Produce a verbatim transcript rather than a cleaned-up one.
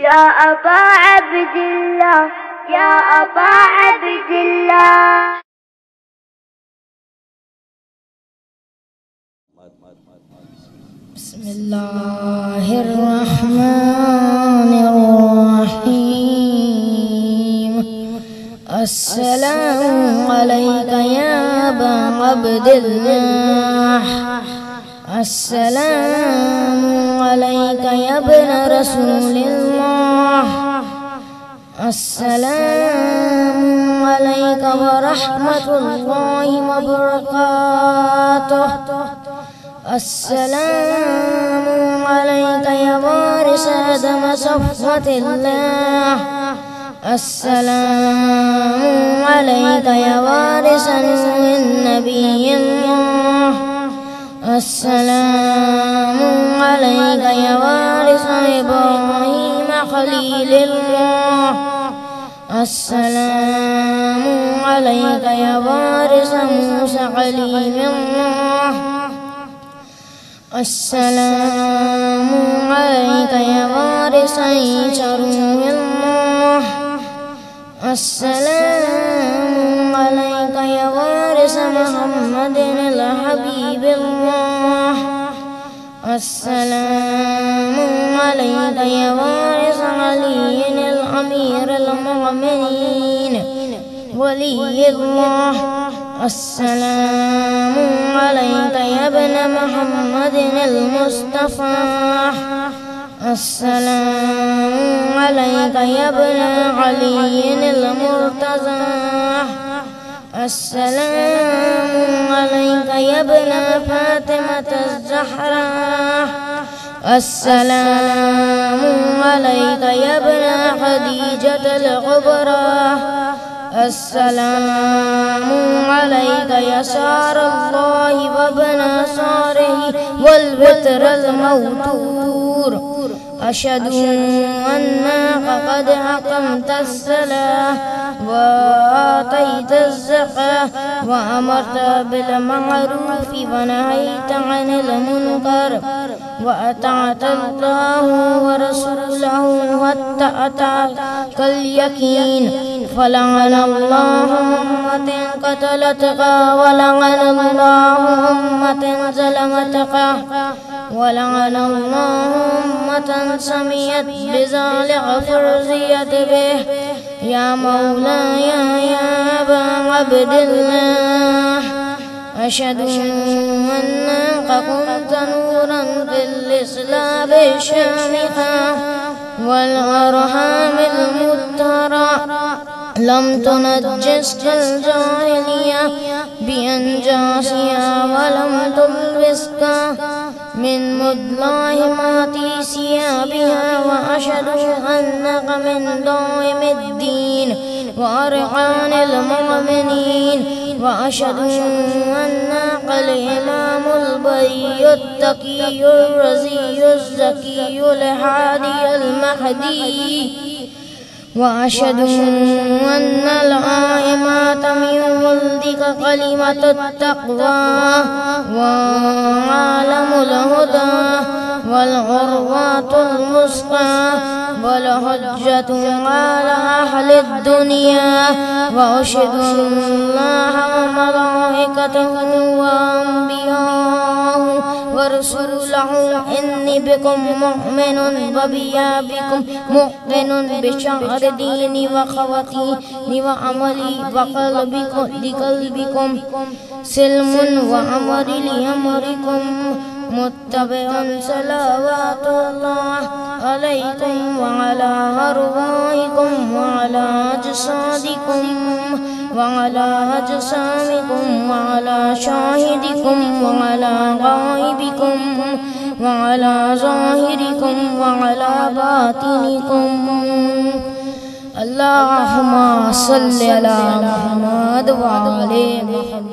या अबा अब्दुल्लाह या अबा अब्दुल्लाह। बिस्मिल्लाहिर्रहमानिर्रहीम। अस्सलामु अलैका या अबा अब्दुल्लाह, अस्सलामु अलैका या इब्न रसूलिल्लाह, अस्सलामु अलैका व रहमतुल्लाहि व बरकातुहु, अस्सलामु अलैका या वारिस आदम सफ़वतिल्लाह, अस्सलामु अलैका या वारिस नबिय्यिल्लाह, अस्सलामु अलैका या वारिस इब्राहीम खलीलिल्लाह, अस्सलामु अलैका या वारिस मूसा कलीमिल्लाह, अस्सलामु अलैका या वारिस ईसा रूहिल्लाह, अस्सलामु अलैका या वारिस मुहम्मदिल हबीबिल्लाह, अस्सलामु अलैका या वारिस अलील अमीरिल मुमिनीन वलिय्युल्लाह, अस्सलामु अलैका या इब्न मुहम्मदिल मुस्तफ़ा, अस्सलामु अलैका या इब्न अलील मुर्तज़ा, अस्सलामु अलैका या इब्न फ़ातिमतज़ ज़हरा, अस्सलामु अलैका या इब्न ख़दीजतल कुबरा, अस्सलामु अलैका या सारल्लाहि व बनासारिही वल वित्रल मौतूर, अशहदु अन्नका क़द अक़मतस सलाह व आतैतज़ ज़काह व अमरता बिल मअरूफ़ि व नहैता अनिल मुनकर व अताअतल्लाहु व रसूलहु वत्तअतकल यकीन, फलअनल्लाहु उम्मतन क़तलतका व लअनल्लाहु उम्मतन ज़लमतका व लअनल्लाहु उम्मतन समियत बिज़ालिका फ़ुरज़ियत बिह, या मौलाया या अबा अब्दुल्लाह, अशहदु अन्नका कुन्त नूरन फिल इस्लामि शामिखा वल अरहामिल मुत्तरा, लम तुनज्जिस्कल जाहिलिया बिअंजासिया वलम तुल्बिस्का मिन मुदलाहिमाति सियाबिहा, व अशहदु अन्नका मिन दाइमिद्दीन व अरकानिल मुमिनीन, व अशहदु अन्नकल इमामुल बरियुत तकियुर रज़ियुज़ ज़कियुल हादियुल महदी, व अशहदु अन्नल आइमत मिन वल्दिका कलिमतुत तक़वा व आलमुल हुदा वल उर्वतुल वुस्क़ा वल हुज्जतु अला अहलिद दुनिया, व अशहदु अल्लाह व मलाइकतहु व अंबियाहु व रसूलहु इन्नी बिकुम मुअमिनुन व बियाबिकुम मुक़िनुन बिशअर दीनी व ख़वातीनी व अमली व क़ल्बिकुम सिल्मुन व अमरी लिअमरिकुम मुत्तबिउन सलावातुल्लाह अलैकुम व अला अरवाहिकुम व अला अजसादिकुम व अला अजसामिकुम व अला शाहिदिकुम व अला गाइबिकुम व अला ज़ाहिरिकुम व अला बातिनिकुम। अल्लाहुम्मा सल्लि अला मुहम्मद व आले मुहम्मद।